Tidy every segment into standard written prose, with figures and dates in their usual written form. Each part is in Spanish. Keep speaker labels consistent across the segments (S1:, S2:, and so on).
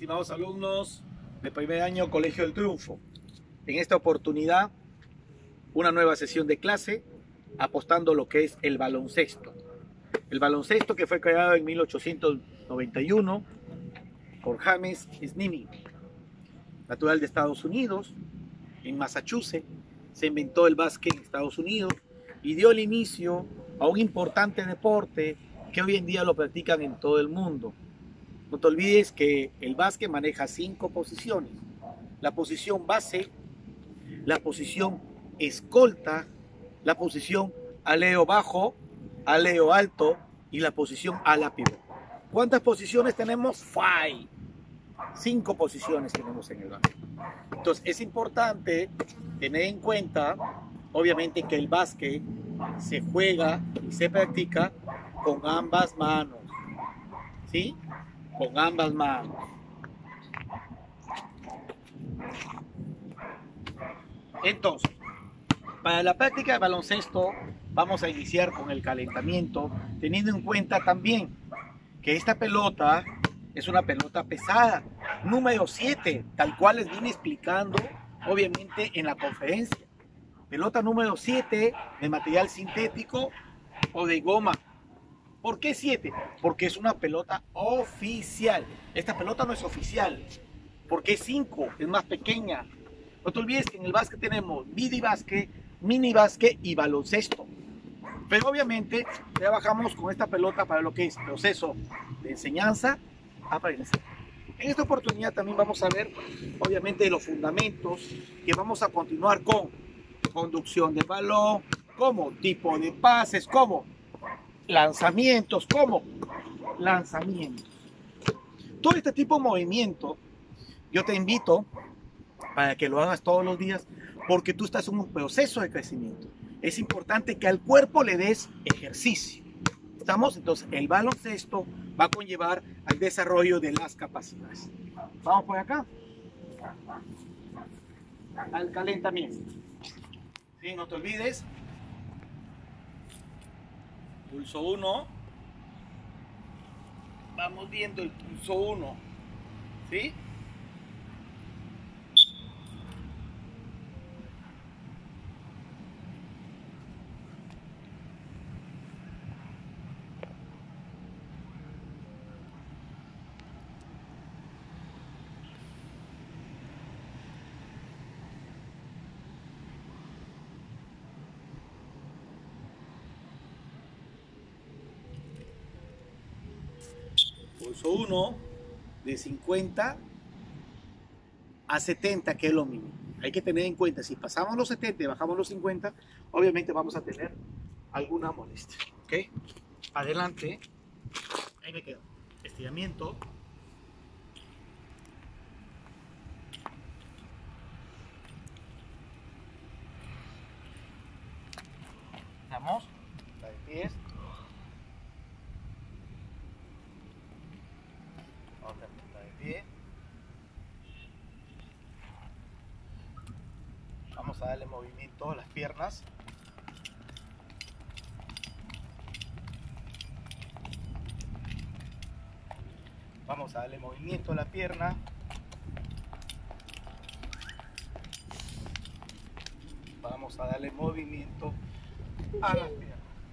S1: estimados alumnos de primer año Colegio del Triunfo. En esta oportunidad, una nueva sesión de clase apostando lo que es el baloncesto. El baloncesto que fue creado en 1891 por James Snimi, natural de Estados Unidos. En Massachusetts se inventó el básquet en Estados Unidos y dio el inicio a un importante deporte que hoy en día lo practican en todo el mundo. No te olvides que el básquet maneja 5 posiciones: la posición base, la posición escolta, la posición aleo bajo, aleo alto y la posición ala pivot. ¿Cuántas posiciones tenemos? 5 posiciones tenemos en el básquet. Entonces es importante tener en cuenta, obviamente, que el básquet se juega y se practica con ambas manos, ¿sí? Con ambas manos. Entonces, para la práctica de baloncesto vamos a iniciar con el calentamiento, teniendo en cuenta también que esta pelota es una pelota pesada, número 7, tal cual les vine explicando, obviamente, en la conferencia. Pelota número 7 de material sintético o de goma. ¿Por qué 7? Porque es una pelota oficial. Esta pelota no es oficial. ¿Por qué 5? Es más pequeña. No te olvides que en el básquet tenemos mini básquet y baloncesto. Pero obviamente trabajamos con esta pelota para lo que es proceso de enseñanza, aprendizaje. En esta oportunidad también vamos a ver, obviamente, los fundamentos que vamos a continuar con conducción de balón, como tipo de pases, como lanzamientos, como lanzamientos. Todo este tipo de movimiento yo te invito para que lo hagas todos los días, porque tú estás en un proceso de crecimiento. Es importante que al cuerpo le des ejercicio. ¿Estamos? Entonces el baloncesto va a conllevar al desarrollo de las capacidades. Vamos por acá al calentamiento. ¿Sí? No te olvides. Pulso 1. Vamos viendo el pulso 1. ¿Sí? Pulso 1 de 50 a 70, que es lo mínimo. Hay que tener en cuenta, si pasamos los 70 y bajamos los 50, obviamente vamos a tener alguna molestia. ¿Ok? Adelante. Ahí me quedo. Estiramiento. Vamos. La de pies. Otra punta de pie. Vamos a darle movimiento a las piernas. Vamos a darle movimiento a la pierna. Vamos a darle movimiento a las piernas.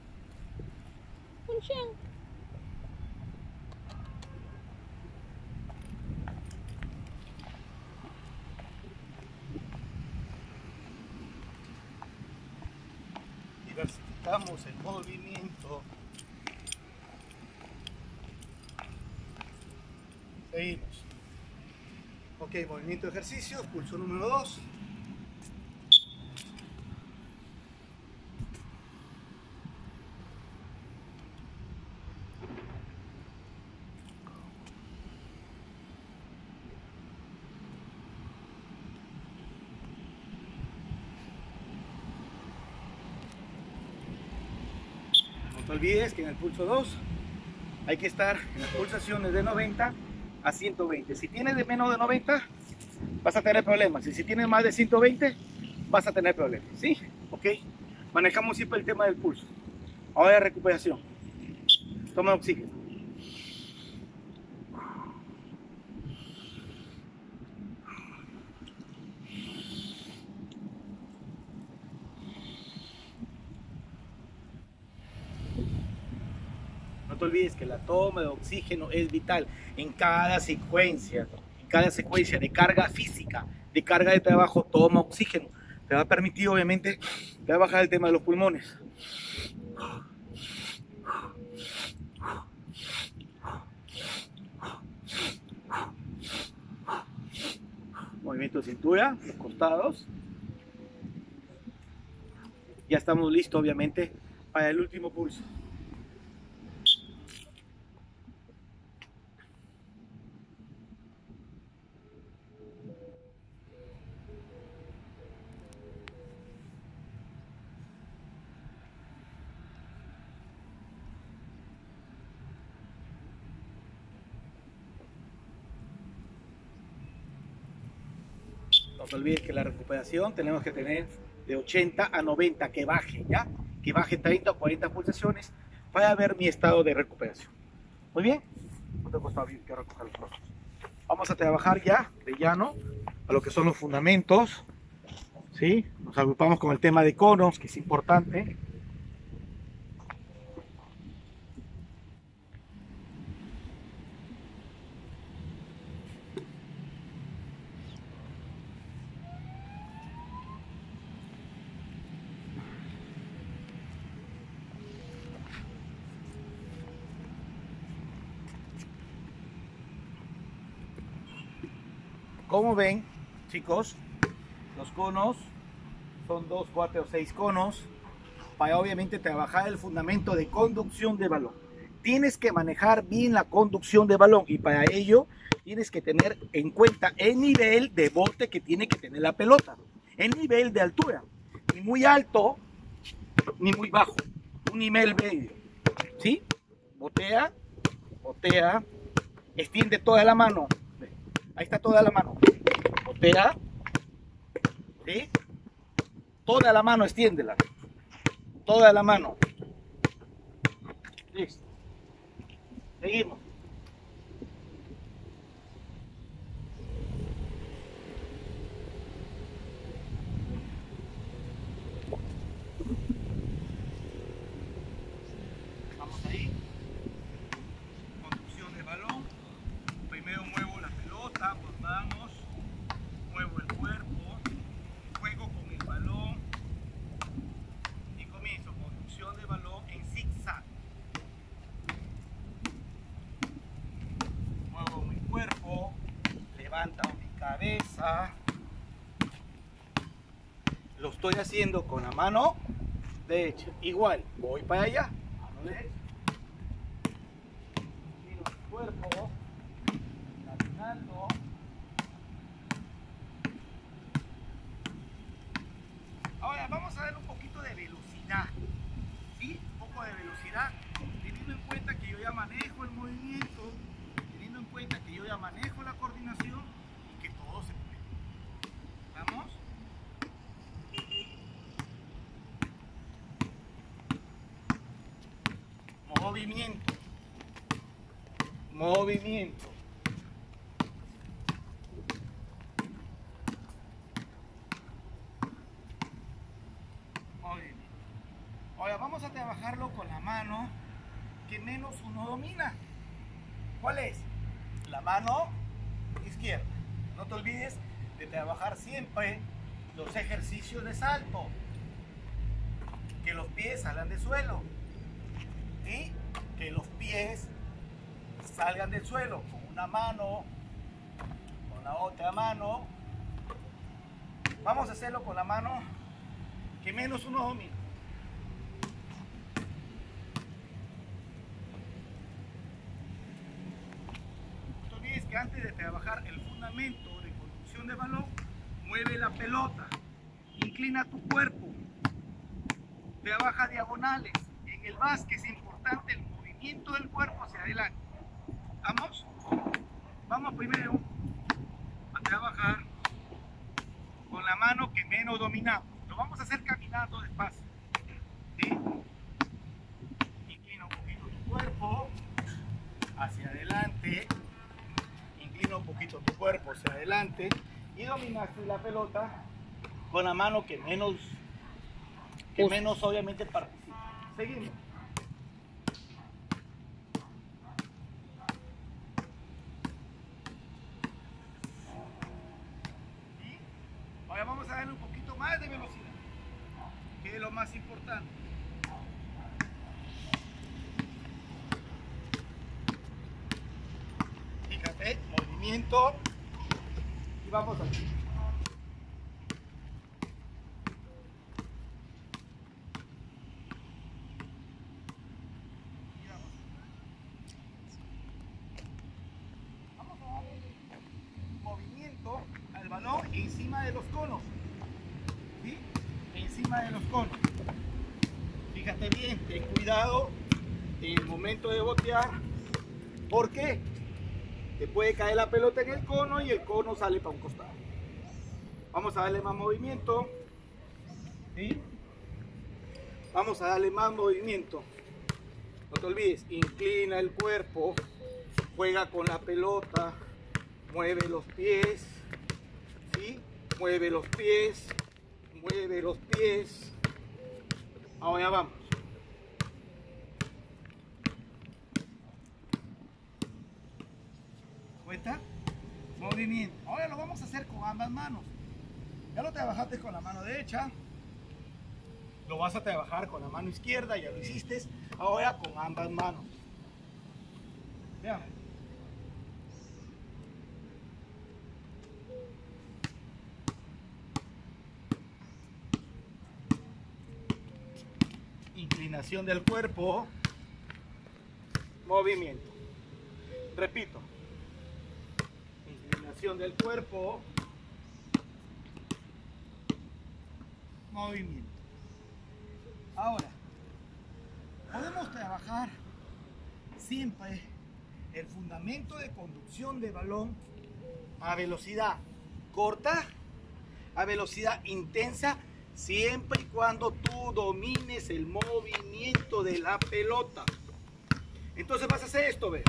S1: Diversificamos el movimiento. Seguimos. Ok, movimiento de ejercicio, pulso número 2. No te olvides que en el pulso 2 hay que estar en las pulsaciones de 90 a 120. Si tienes de menos de 90, vas a tener problemas. Y si tienes más de 120, vas a tener problemas. ¿Sí? Ok. Manejamos siempre el tema del pulso. Ahora recuperación. Toma oxígeno. olvides que la toma de oxígeno es vital en cada secuencia de carga física, de carga de trabajo. Toma oxígeno. Te va a permitir, obviamente, te va a bajar el tema de los pulmones. Movimiento de cintura, los costados. Ya estamos listos, obviamente, para el último pulso. No te olvides que la recuperación tenemos que tener de 80 a 90, que baje, ¿ya? Que baje 30 o 40 pulsaciones para ver mi estado de recuperación. Muy bien. Otro costado, que recoger los brazos. Vamos a trabajar ya de llano a lo que son los fundamentos, ¿sí? Nos agrupamos con el tema de conos, que es importante. Como ven, chicos, los conos son 2, 4 o 6 conos para obviamente trabajar el fundamento de conducción de balón. Tienes que manejar bien la conducción de balón y para ello tienes que tener en cuenta el nivel de bote que tiene que tener la pelota, el nivel de altura, ni muy alto ni muy bajo, un nivel medio, ¿sí? Botea, botea, extiende toda la mano. Ahí está toda la mano. Botea. ¿Sí? Toda la mano, extiéndela. Toda la mano. Listo. Seguimos. Vamos ahí. Conducción de balón. Primero muevo la pelota por manos. Muevo el cuerpo. Juego con el balón. Y comienzo. Conducción de balón en zigzag. Muevo mi cuerpo. Levanto mi cabeza. Lo estoy haciendo con la mano derecha. Igual, voy para allá. Mano derecha. Giro mi cuerpo. Caminando. Ahora vamos a darle un poquito de velocidad. ¿Sí? Un poco de velocidad. Teniendo en cuenta que yo ya manejo el movimiento. Teniendo en cuenta que yo ya manejo la coordinación. Y que todo se puede. ¿Vamos? Movimiento. Movimiento. Movimiento. Ahora vamos a trabajarlo con la mano que menos uno domina. ¿Cuál es? La mano izquierda. No te olvides de trabajar siempre los ejercicios de salto. Que los pies salgan del suelo. ¿Sí? Que los pies salgan del suelo con una mano, con la otra mano. Vamos a hacerlo con la mano que menos uno domina. No te olvides que antes de trabajar el fundamento de conducción de balón, mueve la pelota, inclina tu cuerpo, trabaja diagonales. En el básquet es importante el movimiento del cuerpo hacia adelante. ¿Vamos? Vamos primero a trabajar con la mano que menos dominamos. Lo vamos a hacer caminando despacio. ¿Sí? Inclina un poquito tu cuerpo hacia adelante. Inclina un poquito tu cuerpo hacia adelante. Y dominaste la pelota con la mano que menos obviamente participa. Seguimos. Ahora vamos a darle un poquito más de velocidad, que es lo más importante. Fíjate, movimiento. Y vamos aquí. Vamos a darle movimiento al balón encima de los conos. ¿Sí? Encima de los conos. Fíjate bien, ten cuidado en el momento de botear. ¿Por qué? Te puede caer la pelota en el cono y el cono sale para un costado. Vamos a darle más movimiento. ¿Sí? Vamos a darle más movimiento. No te olvides, inclina el cuerpo, juega con la pelota, mueve los pies, ¿sí? Mueve los pies, mueve los pies. Ahora vamos. ¿Cuenta? Movimiento. Ahora lo vamos a hacer con ambas manos. Ya lo trabajaste con la mano derecha. Lo vas a trabajar con la mano izquierda, ya lo hiciste. Ahora con ambas manos. Vean. Inclinación del cuerpo. Movimiento. Repito. Inclinación del cuerpo. Movimiento. Ahora, podemos trabajar siempre el fundamento de conducción de balón a velocidad corta, a velocidad intensa, siempre y cuando tú domines el movimiento de la pelota. Entonces vas a hacer esto, ve.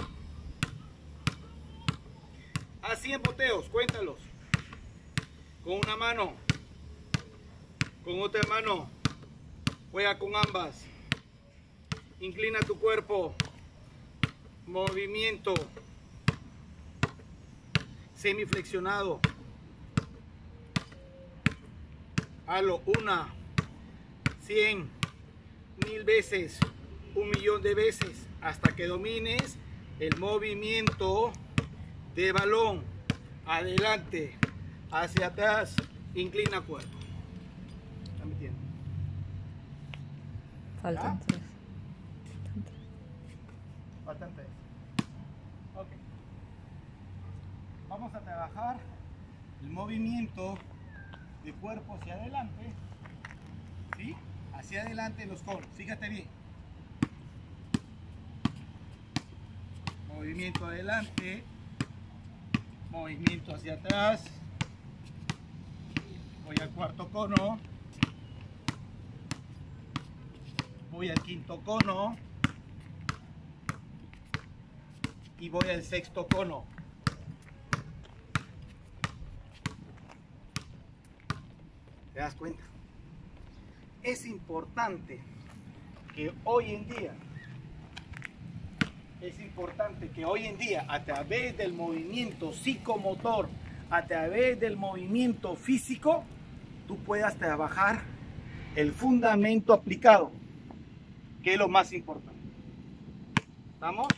S1: A 100 boteos, cuéntalos. Con una mano, con otra mano, juega con ambas. Inclina tu cuerpo. Movimiento. Semiflexionado. Hazlo 1, 100, 1000 veces, 1.000.000 de veces, hasta que domines el movimiento de balón. Adelante, hacia atrás, inclina cuerpo. ¿Está metiendo?
S2: Faltan
S1: ¿Ya?
S2: 3.
S1: Faltan 3. Ok. Vamos a trabajar el movimiento de cuerpo hacia adelante. ¿Sí? Hacia adelante los conos. Fíjate bien. Movimiento adelante. Movimiento hacia atrás. Voy al cuarto cono. Voy al quinto cono. Y voy al sexto cono. ¿Te das cuenta? Es importante que hoy en día, a través del movimiento psicomotor, a través del movimiento físico, tú puedas trabajar el fundamento aplicado, que es lo más importante. ¿Estamos?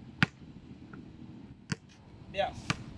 S1: Veamos.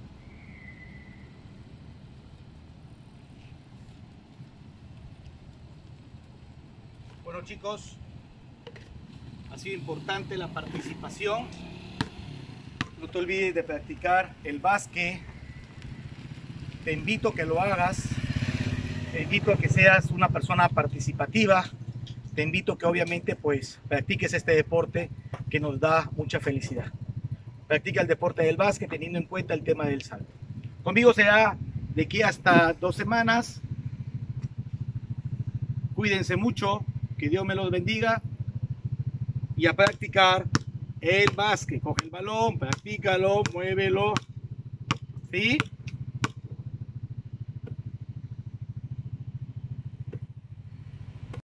S1: Bueno, chicos, ha sido importante la participación. No te olvides de practicar el básquet. Te invito a que lo hagas. Te invito a que seas una persona participativa. Te invito a que obviamente pues practiques este deporte que nos da mucha felicidad. Practica el deporte del básquet teniendo en cuenta el tema del salto. Conmigo será de aquí hasta 2 semanas. Cuídense mucho. Que Dios me los bendiga. Y a practicar el básquet. Coge el balón, practícalo, muévelo. ¿Sí?